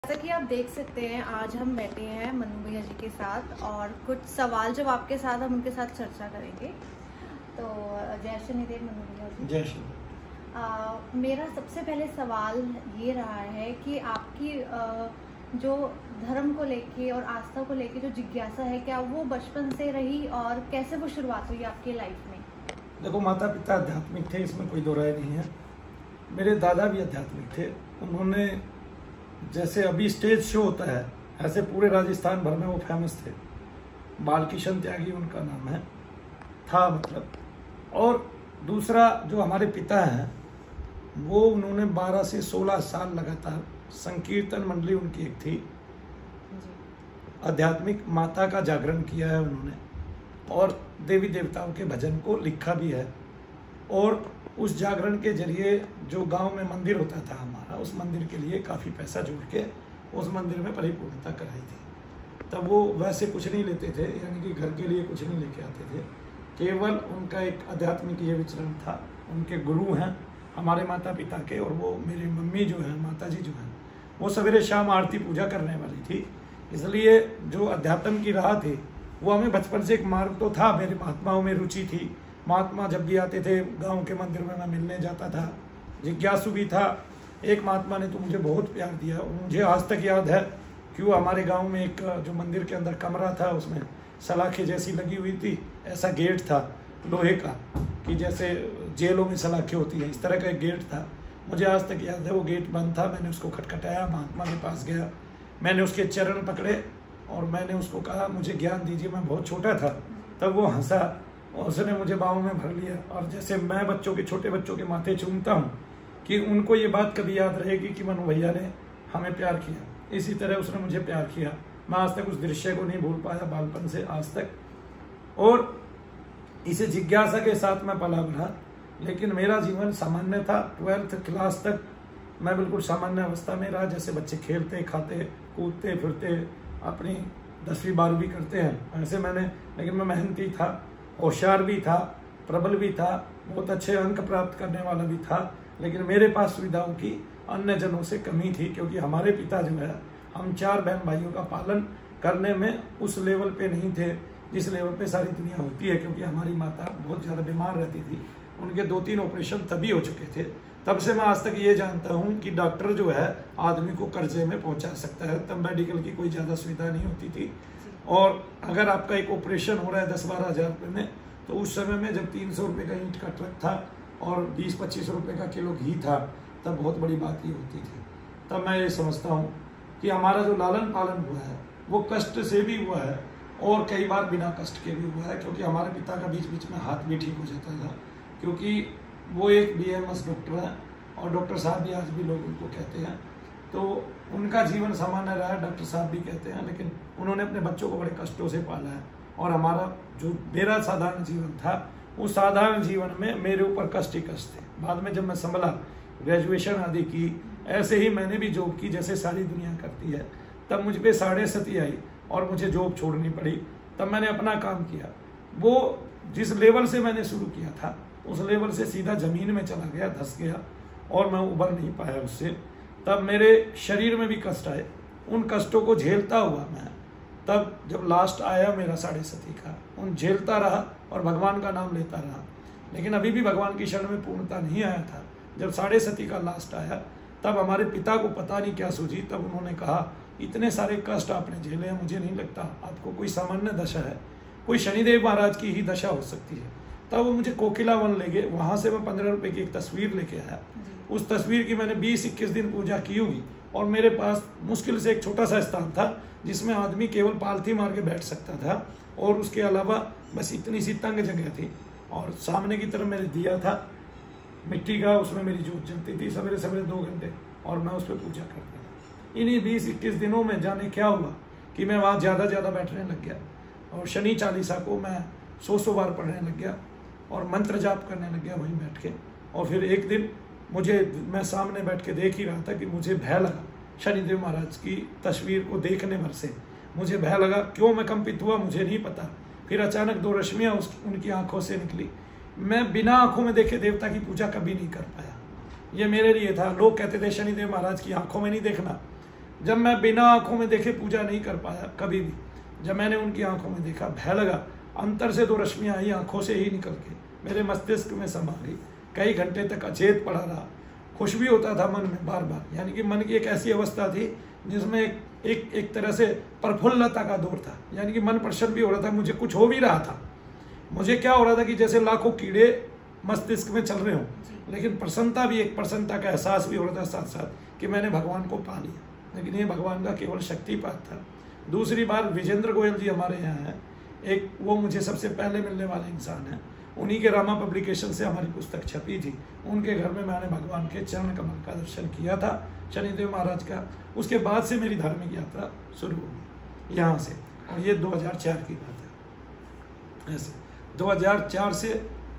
जैसा कि आप देख सकते हैं, आज हम बैठे हैं मनु भैया जी के साथ और कुछ सवाल जवाब के साथ हम उनके साथ चर्चा करेंगे। तो जय शनिदेव मनु भैया जी। जय श्री। मेरा सबसे पहले सवाल ये रहा है कि आपकी जो धर्म को लेके और आस्था को लेके जो जिज्ञासा है, क्या वो बचपन से रही और कैसे वो शुरुआत हुई आपकी लाइफ में? देखो, माता पिता आध्यात्मिक थे, इसमें कोई दो राय नहीं है। मेरे दादा भी आध्यात्मिक थे। उन्होंने जैसे अभी स्टेज शो होता है, ऐसे पूरे राजस्थान भर में वो फेमस थे। बालकिशन त्यागी उनका नाम है, था मतलब। और दूसरा जो हमारे पिता हैं, वो उन्होंने 12 से 16 साल लगातार संकीर्तन मंडली उनकी एक थी, आध्यात्मिक माता का जागरण किया है उन्होंने, और देवी देवताओं के भजन को लिखा भी है। और उस जागरण के जरिए जो गांव में मंदिर होता था हमारा, उस मंदिर के लिए काफ़ी पैसा जोड़ के उस मंदिर में परिपूर्णता कराई थी। तब वो वैसे कुछ नहीं लेते थे, यानी कि घर के लिए कुछ नहीं लेके आते थे। केवल उनका एक आध्यात्मिक ये विचरण था। उनके गुरु हैं हमारे माता पिता के, और वो मेरी मम्मी जो है, माता जी जो हैं, वो सवेरे शाम आरती पूजा करने वाली थी। इसलिए जो अध्यात्म की राह थी वो हमें बचपन से एक मार्ग तो था। मेरी महात्माओं में रुचि थी। महात्मा जब भी आते थे गांव के मंदिर में, मैं मिलने जाता था। जिज्ञासु भी था। एक महात्मा ने तो मुझे बहुत प्यार दिया, मुझे आज तक याद है कि वो हमारे गांव में एक जो मंदिर के अंदर कमरा था, उसमें सलाखें जैसी लगी हुई थी। ऐसा गेट था लोहे का, कि जैसे जेलों में सलाखें होती हैं, इस तरह का एक गेट था। मुझे आज तक याद है वो गेट बंद था। मैंने उसको खटखटाया, महात्मा के पास गया, मैंने उसके चरण पकड़े और मैंने उसको कहा मुझे ज्ञान दीजिए। मैं बहुत छोटा था। तब वो हंसा और उसने मुझे बाहों में भर लिया। और जैसे मैं बच्चों के, छोटे बच्चों के माथे चूमता हूँ कि उनको ये बात कभी याद रहेगी कि मनु भैया ने हमें प्यार किया, इसी तरह उसने मुझे प्यार किया। मैं आज तक उस दृश्य को नहीं भूल पाया, बालपन से आज तक। और इसे जिज्ञासा के साथ मैं पला बढ़ा। लेकिन मेरा जीवन सामान्य था। 12th क्लास तक मैं बिल्कुल सामान्य अवस्था में रहा, जैसे बच्चे खेलते, खाते, कूदते फिरते अपनी 10वीं 12वीं करते हैं, ऐसे मैंने। लेकिन मैं मेहनती था, होशियार भी था, प्रबल भी था, बहुत अच्छे अंक प्राप्त करने वाला भी था। लेकिन मेरे पास सुविधाओं की अन्य जनों से कमी थी, क्योंकि हमारे पिता जो है, हम 4 बहन भाइयों का पालन करने में उस लेवल पे नहीं थे जिस लेवल पे सारी दुनिया होती है। क्योंकि हमारी माता बहुत ज़्यादा बीमार रहती थी, उनके 2-3 ऑपरेशन तभी हो चुके थे। तब से मैं आज तक ये जानता हूँ कि डॉक्टर जो है आदमी को कर्जे में पहुंचा सकता है। तब मेडिकल की कोई ज़्यादा सुविधा नहीं होती थी। और अगर आपका एक ऑपरेशन हो रहा है 10-12 हज़ार रुपये में, तो उस समय में जब 300 रुपये का ईंट का ट्रक था और 20-25 रुपये का किलो घी था, तब बहुत बड़ी बात ये होती थी। तब मैं ये समझता हूँ कि हमारा जो लालन पालन हुआ है वो कष्ट से भी हुआ है और कई बार बिना कष्ट के भी हुआ है। क्योंकि हमारे पिता का बीच बीच में हाथ भी ठीक हो जाता था, क्योंकि वो एक BAMS डॉक्टर हैं और डॉक्टर साहब भी आज भी लोग उनको कहते हैं। तो उनका जीवन सामान्य रहा है, डॉक्टर साहब भी कहते हैं, लेकिन उन्होंने अपने बच्चों को बड़े कष्टों से पाला है। और हमारा जो मेरा साधारण जीवन था, उस साधारण जीवन में मेरे ऊपर कष्ट ही कष्ट थे। बाद में जब मैं संभला, ग्रेजुएशन आदि की, ऐसे ही मैंने भी जॉब की जैसे सारी दुनिया करती है। तब मुझ पर 7.5 आई और मुझे जॉब छोड़नी पड़ी। तब मैंने अपना काम किया। वो जिस लेवल से मैंने शुरू किया था, उस लेवल से सीधा जमीन में चला गया, धंस गया और मैं उबर नहीं पाया उससे। तब मेरे शरीर में भी कष्ट आए। उन कष्टों को झेलता हुआ मैं, तब जब लास्ट आया मेरा 7.5 का, उन झेलता रहा और भगवान का नाम लेता रहा। लेकिन अभी भी भगवान की शरण में पूर्णता नहीं आया था। जब 7.5 का लास्ट आया, तब हमारे पिता को पता नहीं क्या सूझी। तब उन्होंने कहा, इतने सारे कष्ट आपने झेले हैं, मुझे नहीं लगता आपको कोई सामान्य दशा है, कोई शनिदेव महाराज की ही दशा हो सकती है। तब वो मुझे कोकिला वन ले गए। वहाँ से मैं 15 रुपये की एक तस्वीर लेके आया। उस तस्वीर की मैंने 20-21 दिन पूजा की होगी। और मेरे पास मुश्किल से एक छोटा सा स्थान था जिसमें आदमी केवल पालथी मार के बैठ सकता था, और उसके अलावा बस इतनी सी तंग जगह थी। और सामने की तरफ मेरे दिया था मिट्टी का, उसमें मेरी जोत जलती थी सवेरे सवेरे 2 घंटे, और मैं उस पर पूजा करता था। इन्हीं 20-21 दिनों में जाने क्या हुआ कि मैं वहाँ ज़्यादा बैठने लग गया, और शनि चालीसा को मैं 100 बार पढ़ने लग गया और मंत्र जाप करने लग गया वहीं बैठ के। और फिर एक दिन मैं सामने बैठ के देख ही रहा था कि मुझे भय लगा। शनिदेव महाराज की तस्वीर को देखने भर से मुझे भय लगा। क्यों मैं कंपित हुआ मुझे नहीं पता। फिर अचानक 2 रश्मियाँ उनकी आंखों से निकली। मैं बिना आंखों में देखे देवता की पूजा कभी नहीं कर पाया। ये मेरे लिए था। लोग कहते थे शनिदेव महाराज की आंखों में नहीं देखना, जब मैं बिना आंखों में देखे पूजा नहीं कर पाया कभी भी, जब मैंने उनकी आंखों में देखा, भय लगा, अंतर से 2 रश्मियाँ आई आंखों से ही निकल के मेरे मस्तिष्क में समा गई, कई घंटे तक अचेत पड़ा रहा, खुश भी होता था मन में बार बार, यानी कि मन की एक ऐसी अवस्था थी जिसमें एक तरह से प्रफुल्लता का दौर था, यानी कि मन प्रसन्न भी हो रहा था, मुझे कुछ हो भी रहा था, मुझे क्या हो रहा था कि जैसे लाखों कीड़े मस्तिष्क में चल रहे हों, लेकिन प्रसन्नता भी, एक प्रसन्नता का एहसास भी हो रहा था साथ साथ कि मैंने भगवान को पा लिया, लेकिन ये भगवान का केवल शक्तिपात था। दूसरी बार विजेंद्र गोयल जी हमारे यहाँ हैं, एक वो मुझे सबसे पहले मिलने वाले इंसान हैं, उन्हीं के रामा पब्लिकेशन से हमारी पुस्तक छपी थी, उनके घर में मैंने भगवान के चरण कमल का दर्शन किया था, शनिदेव महाराज का। उसके बाद से मेरी धार्मिक यात्रा शुरू हुई यहाँ से, और ये 2004 की बात है। ऐसे 2004 से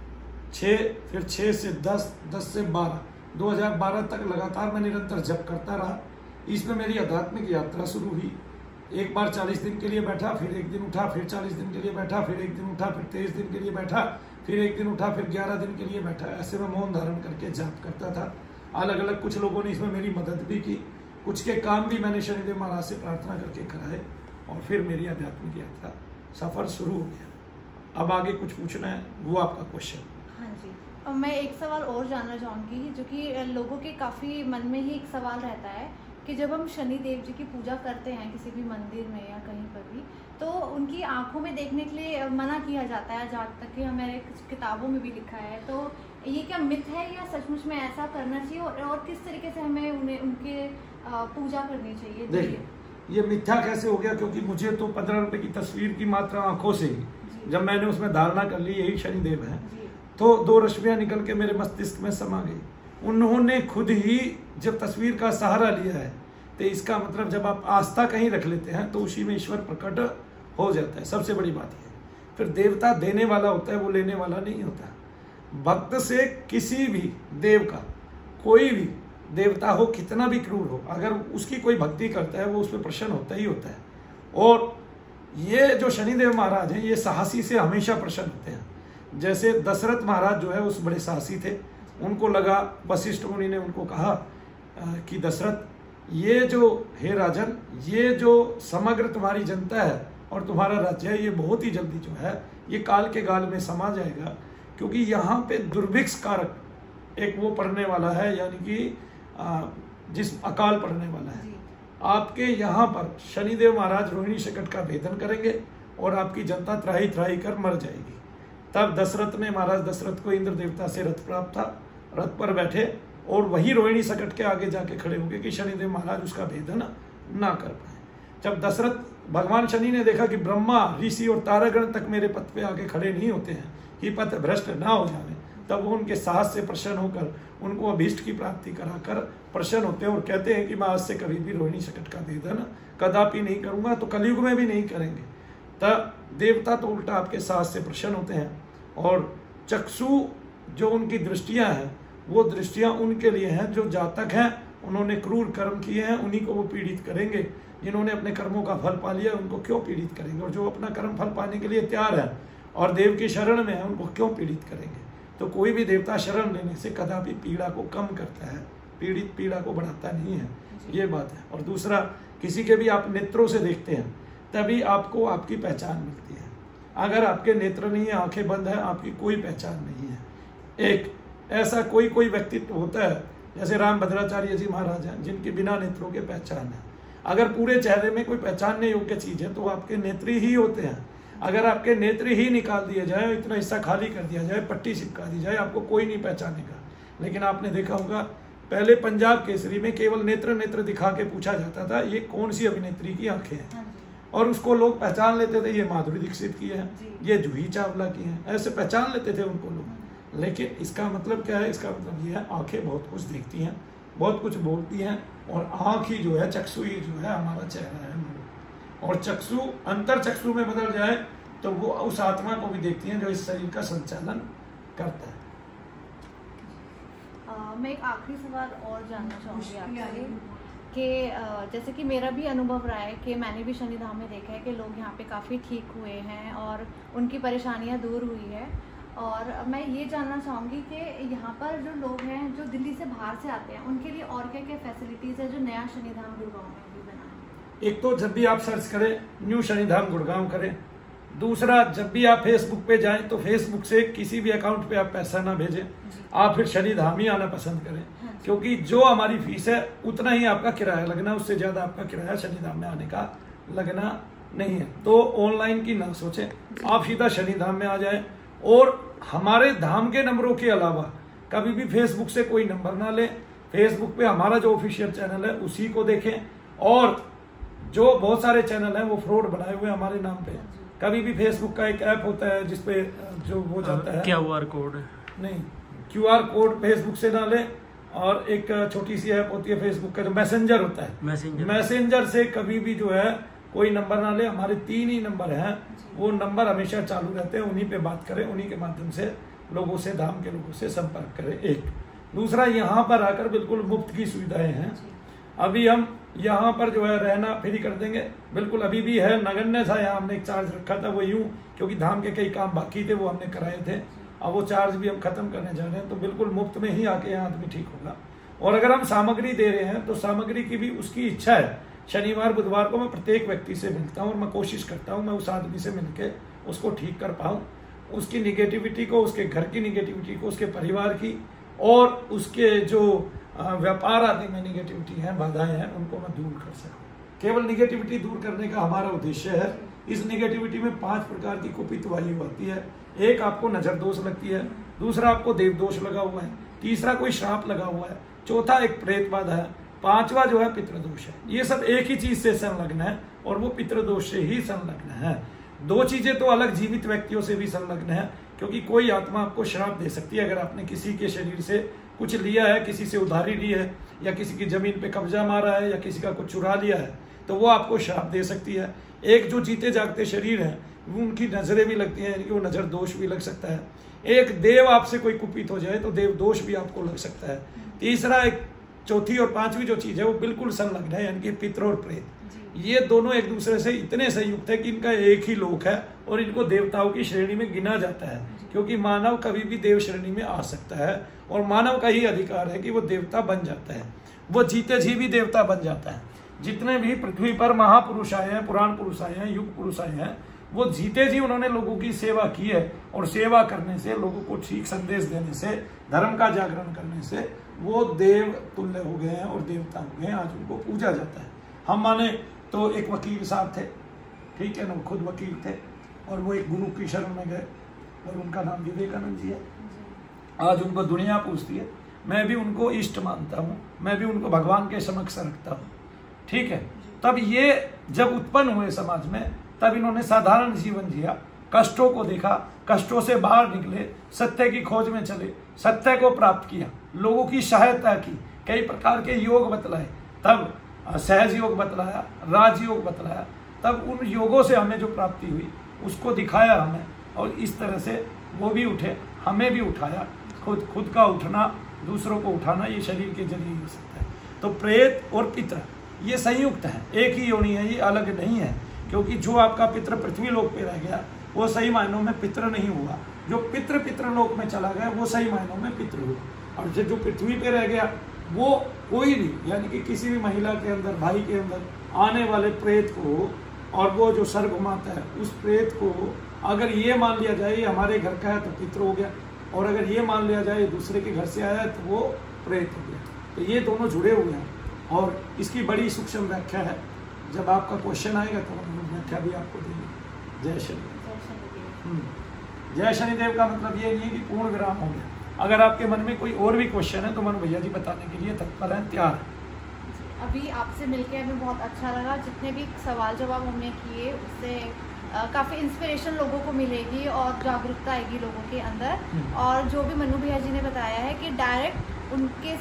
6, फिर 6 से 10, 10 से 12, 2012 तक लगातार मैं निरंतर जप करता रहा। इसमें मेरी आध्यात्मिक यात्रा शुरू हुई। एक बार 40 दिन के लिए बैठा, फिर एक दिन उठा, फिर 40 दिन के लिए बैठा, फिर एक दिन उठा, फिर 23 दिन के लिए बैठा, फिर एक दिन उठा, फिर 11 दिन के लिए बैठा। ऐसे में मौन धारण करके जाप करता था। अलग अलग कुछ लोगों ने इसमें मेरी मदद भी की, कुछ के काम भी मैंने शनिदेव महाराज से प्रार्थना करके कराए, और फिर मेरी आध्यात्मिक यात्रा सफर शुरू हो गया। अब आगे कुछ पूछना है, वो आपका क्वेश्चन। हाँ जी, अब मैं एक सवाल और जानना चाहूँगी, जो कि लोगों के काफ़ी मन में ही एक सवाल रहता है कि जब हम शनि देव जी की पूजा करते हैं किसी भी मंदिर में या कहीं पर भी, तो उनकी आंखों में देखने के लिए मना किया जाता है, जहाँ तक कि हमारे कुछ किताबों में भी लिखा है। तो ये क्या मिथ है या सचमुच में ऐसा करना चाहिए, और किस तरीके से हमें उनके पूजा करनी चाहिए? देखिए, ये मिथ्या कैसे हो गया, क्योंकि मुझे तो 15 रुपए की तस्वीर की मात्रा आंखों से ही, जब मैंने उसमें धारणा कर ली यही शनिदेव है, तो 2 रश्मियां निकल के मेरे मस्तिष्क में समा गई। उन्होंने खुद ही जब तस्वीर का सहारा लिया है, तो इसका मतलब जब आप आस्था कहीं रख लेते हैं तो उसी में ईश्वर प्रकट हो जाता है। सबसे बड़ी बात है, फिर देवता देने वाला होता है, वो लेने वाला नहीं होता। भक्त से किसी भी देव का, कोई भी देवता हो, कितना भी क्रूर हो, अगर उसकी कोई भक्ति करता है वो उस पर प्रसन्न होता ही होता है। और ये जो शनिदेव महाराज हैं, ये साहसी से हमेशा प्रसन्न होते हैं। जैसे दशरथ महाराज जो है उस बड़े साहसी थे, उनको लगा, वशिष्ठ मुनि ने उनको कहा कि दशरथ, ये जो हे राजन, ये जो समग्र तुम्हारी जनता है और तुम्हारा राज्य है, ये बहुत ही जल्दी जो है ये काल के गाल में समा जाएगा, क्योंकि यहाँ पे दुर्भिक्ष कारक एक वो पड़ने वाला है, यानी कि जिस अकाल पड़ने वाला है। आपके यहाँ पर शनिदेव महाराज रोहिणी संकट का भेदन करेंगे और आपकी जनता त्राही त्राही कर मर जाएगी। तब दशरथ ने, महाराज दशरथ को इंद्र देवता से रथ प्राप्त था, रथ पर बैठे और वही रोहिणी संकट के आगे जाके खड़े हो गए कि शनिदेव महाराज उसका भेदन ना कर पाए। जब दशरथ, भगवान शनि ने देखा कि ब्रह्मा, ऋषि और तारागण तक मेरे पथ पे आगे खड़े नहीं होते हैं कि पथ भ्रष्ट ना हो जाए, तब वो उनके साहस से प्रसन्न होकर उनको अभीष्ट की प्राप्ति कराकर प्रसन्न होते हैं और कहते हैं कि मैं आज से कभी भी रोहिणी संकट का भेदन कदापि नहीं करूंगा, तो कलयुग में भी नहीं करेंगे। तब देवता तो उल्टा आपके साहस से प्रसन्न होते हैं, और चक्षु जो उनकी दृष्टियां हैं, वो दृष्टियां उनके लिए हैं जो जातक हैं, उन्होंने क्रूर कर्म किए हैं, उन्हीं को वो पीड़ित करेंगे। जिन्होंने अपने कर्मों का फल पा लिया उनको क्यों पीड़ित करेंगे, और जो अपना कर्म फल पाने के लिए तैयार है और देव की शरण में है उनको क्यों पीड़ित करेंगे। तो कोई भी देवता शरण लेने से कदापि पीड़ा को कम करता है, पीड़ित पीड़ा को बढ़ाता नहीं है, ये बात है। और दूसरा, किसी के भी आप नेत्रों से देखते हैं तभी आपको आपकी पहचान मिलती है। अगर आपके नेत्र नहीं है, आंखें बंद है, आपकी कोई पहचान नहीं है। एक ऐसा कोई व्यक्तित्व होता है जैसे राम भद्राचार्य जी महाराज हैं, जिनके बिना नेत्रों के पहचान है। अगर पूरे चेहरे में कोई पहचानने योग्य चीज है तो आपके नेत्र ही होते हैं। अगर आपके नेत्र ही निकाल दिए जाए, इतना हिस्सा खाली कर दिया जाए, पट्टी चिपका दी जाए, आपको कोई नहीं पहचानेगा। लेकिन आपने देखा होगा, पहले पंजाब केसरी में केवल नेत्र दिखा के पूछा जाता था ये कौन सी अभिनेत्री की आंखें हैं, और उसको लोग पहचान लेते थे, ये माधुरी दीक्षित की है, ये जूही चावला की है, ऐसे पहचान लेते थे उनको लोग। लेकिन इसका मतलब क्या है? इसका मतलब ये है आंखें बहुत कुछ देखती हैं, बहुत कुछ बोलती हैं, और आँख ही जो है, चक्षु ही जो है हमारा चेहरा है। और चक्षु अंतर चक्षु में बदल जाए तो वो उस आत्मा को भी देखती हैं जो इस शरीर का संचालन करता है। मैं एक आखिरी सवाल और जानना चाहूँगी आपसे कि जैसे कि मेरा भी अनुभव रहा है कि मैंने भी शनिधाम में देखा है कि लोग यहाँ पे काफ़ी ठीक हुए हैं और उनकी परेशानियाँ दूर हुई है। और मैं ये जानना चाहूँगी कि यहाँ पर जो लोग हैं जो दिल्ली से बाहर से आते हैं उनके लिए और क्या क्या फैसिलिटीज़ है जो नया शनिधाम गुड़गांव में भी बना है? एक तो जब भी आप सर्च करें न्यू शनिधाम गुड़गांव करें। दूसरा, जब भी आप फेसबुक पे जाएं तो फेसबुक से किसी भी अकाउंट पे आप पैसा ना भेजें, आप फिर शनिधाम ही आना पसंद करें, क्योंकि जो हमारी फीस है उतना ही आपका किराया लगना, उससे ज्यादा आपका किराया शनिधाम में आने का लगना नहीं है। तो ऑनलाइन की ना सोचें, आप सीधा शनिधाम में आ जाएं। और हमारे धाम के नंबरों के अलावा कभी भी फेसबुक से कोई नंबर ना लें। फेसबुक पे हमारा जो ऑफिशियल चैनल है उसी को देखें, और जो बहुत सारे चैनल हैं वो फ्रॉड बनाए हुए हमारे नाम पे। कभी भी फेसबुक का एक ऐप होता है जिसपे जो वो जाता है QR कोड, नहीं QR कोड फेसबुक से ना लें। और एक छोटी सी ऐप होती है फेसबुक का जो मैसेंजर होता है, मैसेंजर से कभी भी जो है कोई नंबर ना ले। हमारे 3 ही नंबर हैं, वो नंबर हमेशा चालू रहते हैं, उन्हीं पे बात करें, उन्हीं के माध्यम से लोगों से, धाम के लोगों से संपर्क करें। एक दूसरा, यहाँ पर आकर बिल्कुल मुफ्त की सुविधाएं हैं। अभी हम यहाँ पर जो है रहना फ्री कर देंगे, बिल्कुल अभी भी है। नगण्य था, यहाँ हमने एक चार्ज रखा था, वो यूं क्योंकि धाम के कई काम बाकी थे वो हमने कराए थे, अब वो चार्ज भी हम खत्म करने जा रहे हैं। तो बिल्कुल मुफ्त में ही आके यहाँ आदमी ठीक होगा। और अगर हम सामग्री दे रहे हैं तो सामग्री की भी उसकी इच्छा है। शनिवार बुधवार को मैं प्रत्येक व्यक्ति से मिलता हूँ और मैं कोशिश करता हूँ मैं उस आदमी से मिलके उसको ठीक कर पाऊँ, उसकी निगेटिविटी को, उसके घर की निगेटिविटी को, उसके परिवार की, और उसके जो व्यापार आदि में निगेटिविटी है, बाधाएं हैं, उनको मैं दूर कर सकूं। केवल निगेटिविटी दूर करने का हमारा उद्देश्य है। इस निगेटिविटी में 5 प्रकार की कुपित वायु आती है। एक, आपको नजर दोष लगती है। दूसरा, आपको देव दोष लगा हुआ है। तीसरा, कोई श्राप लगा हुआ है। चौथा, एक प्रेत बाधा है। 5वां जो है पितृदोष है। ये सब एक ही चीज से संलग्न है और वो पितृदोष से ही संलग्न है। 2 चीजें तो अलग जीवित व्यक्तियों से भी संलग्न है, क्योंकि कोई आत्मा आपको श्राप दे सकती है। अगर आपने किसी के शरीर से कुछ लिया है, किसी से उधारी ली है, या किसी की जमीन पे कब्जा मारा है, या किसी का कुछ चुरा लिया है, तो वो आपको श्राप दे सकती है। एक, जो जीते जागते शरीर है उनकी नजरें भी लगती हैं, यानी कि वो नजर दोष भी लग सकता है। एक, देव आपसे कोई कुपित हो जाए तो देव दोष भी आपको लग सकता है। तीसरा, एक चौथी और 5वीं जो चीज है वो बिल्कुल संलग्न है, यानी कि पितृ और प्रेत। ये दोनों एक दूसरे से इतने संयुक्त है कि इनका एक ही लोक है और इनको देवताओं की श्रेणी में गिना जाता है, क्योंकि मानव कभी भी देव श्रेणी में आ सकता है और मानव का ही अधिकार है कि वो देवता बन जाता है, वो जीते जी भी देवता बन जाता है। जितने भी पृथ्वी पर महापुरुष आए हैं, पुराण पुरुष आए हैं, युग पुरुष आए हैं, वो जीते जी उन्होंने लोगों की सेवा की है, और सेवा करने से, लोगों को ठीक संदेश देने से, धर्म का जागरण करने से वो देव तुल्य हो गए हैं और देवता हो गए हैं। आज उनको पूजा जाता है। हम माने तो एक वकील साहब थे, ठीक है ना, वो खुद वकील थे और वो एक गुरु की शरण में गए और उनका नाम विवेकानंद जी है। आज उनको दुनिया पूछती है, मैं भी उनको इष्ट मानता हूँ, मैं भी उनको भगवान के समक्ष रखता हूँ, ठीक है। तब ये जब उत्पन्न हुए समाज में, तब इन्होंने साधारण जीवन जिया, कष्टों को देखा, कष्टों से बाहर निकले, सत्य की खोज में चले, सत्य को प्राप्त किया, लोगों की सहायता की, कई प्रकार के योग बतलाए, तब सहज योग बतलाया, राजयोग बतलाया, तब उन योगों से हमें जो प्राप्ति हुई उसको दिखाया हमें, और इस तरह से वो भी उठे, हमें भी उठाया। खुद का उठना, दूसरों को उठाना, ये शरीर के जरिए हो सकता है। तो प्रेत और पितृ ये संयुक्त है, एक ही योनि है, ये अलग नहीं है। क्योंकि जो आपका पितृ पृथ्वी लोक पे रह गया वो सही मायनों में पितृ नहीं हुआ, जो पितृ लोक में चला गया वो सही मायनों में पितृ हुआ। और जो पृथ्वी पे रह गया वो कोई भी, यानी कि किसी भी महिला के अंदर, भाई के अंदर आने वाले प्रेत को, और वो जो सर घुमाता है उस प्रेत को, अगर ये मान लिया जाए ये हमारे घर का है तो पितृ हो गया, और अगर ये मान लिया जाए दूसरे के घर से आया है तो वो प्रेत हो गया। तो ये दोनों जुड़े हुए हैं और इसकी बड़ी सूक्ष्म व्याख्या है। जब आपका क्वेश्चन आएगा तो हम व्याख्या भी आपको देंगे। जय शनिदेव। जय शनिदेव का मतलब ये नहीं है कि पूर्ण विराम हो गया। अगर आपके मन में कोई और भी क्वेश्चन है तो मनु भैया जी बताने के लिए तत्पर हैं, तैयार है। अभी आपसे मिलके हमें बहुत अच्छा लगा। जितने भी सवाल जवाब हमने किए उससे काफ़ी इंस्पिरेशन लोगों को मिलेगी और जागरूकता आएगी लोगों के अंदर। और जो भी मनु भैया जी ने बताया है कि डायरेक्ट उनके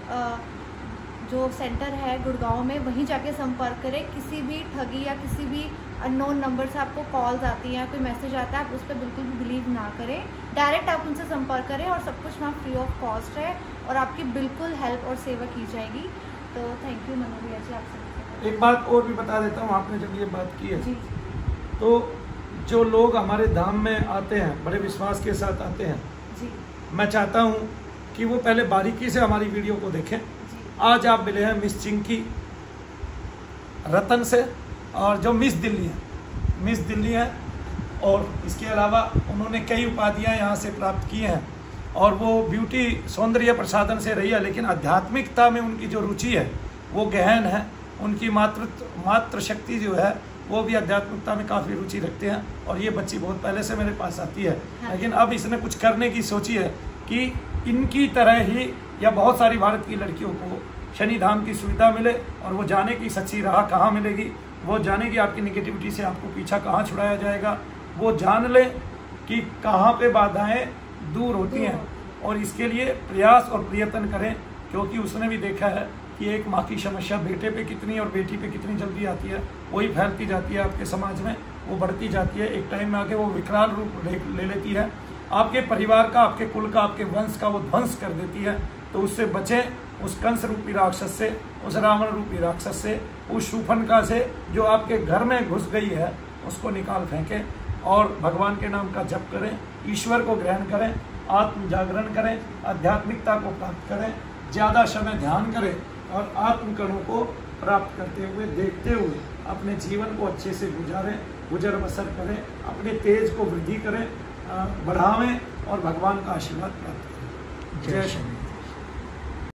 जो सेंटर है गुड़गांव में, वहीं जाके संपर्क करें। किसी भी ठगी या किसी भी अननोन नंबर से आपको कॉल्स आती हैं, कोई मैसेज आता है, आप उस पर बिल्कुल भी बिलीव ना करें। डायरेक्ट आप उनसे संपर्क करें और सब कुछ वहाँ फ्री ऑफ कॉस्ट है और आपकी बिल्कुल हेल्प और सेवा की जाएगी। तो थैंक यू मनु भैया जी आपसे। एक बात और भी बता देता हूँ, आपने जब ये बात की है जी, तो जो लोग हमारे धाम में आते हैं, बड़े विश्वास के साथ आते हैं जी। मैं चाहता हूँ कि वो पहले बारीकी से हमारी वीडियो को देखें। आज आप मिले हैं मिस चिंकी रतन से, और जो मिस दिल्ली है, और इसके अलावा उन्होंने कई उपाधियाँ यहाँ से प्राप्त की हैं, और वो ब्यूटी सौंदर्य प्रसाधन से रही है, लेकिन आध्यात्मिकता में उनकी जो रुचि है वो गहन है। उनकी मातृ शक्ति जो है वो भी आध्यात्मिकता में काफ़ी रुचि रखते हैं, और ये बच्ची बहुत पहले से मेरे पास आती है। लेकिन अब इसने कुछ करने की सोची है कि इनकी तरह ही या बहुत सारी भारत की लड़कियों को शनि धाम की सुविधा मिले, और वो जाने की सच्ची राह कहाँ मिलेगी, वो जाने की आपकी निगेटिविटी से आपको पीछा कहाँ छुड़ाया जाएगा, वो जान ले कि कहाँ पे बाधाएं दूर होती हैं, और इसके लिए प्रयास और प्रयत्न करें। क्योंकि उसने भी देखा है कि एक माँ की समस्या बेटे पे कितनी और बेटी पे कितनी जल्दी आती है, वही फैलती जाती है आपके समाज में, वो बढ़ती जाती है, एक टाइम में आके वो विकराल रूप ले लेती है, आपके परिवार का, आपके कुल का, आपके वंश का वो ध्वंस कर देती है। तो उससे बचें, उस कंस रूपी राक्षस से, उस रावण रूपी राक्षस से, उस शूफनका से जो आपके घर में घुस गई है, उसको निकाल फेंकें और भगवान के नाम का जप करें, ईश्वर को ग्रहण करें, आत्म जागरण करें, आध्यात्मिकता को प्राप्त करें, ज़्यादा समय ध्यान करें, और आत्म कणों को प्राप्त करते हुए, देखते हुए अपने जीवन को अच्छे से गुजर बसर करें, अपने तेज को वृद्धि करें, बढ़ावें, और भगवान का आशीर्वाद प्राप्त करें। जय श्री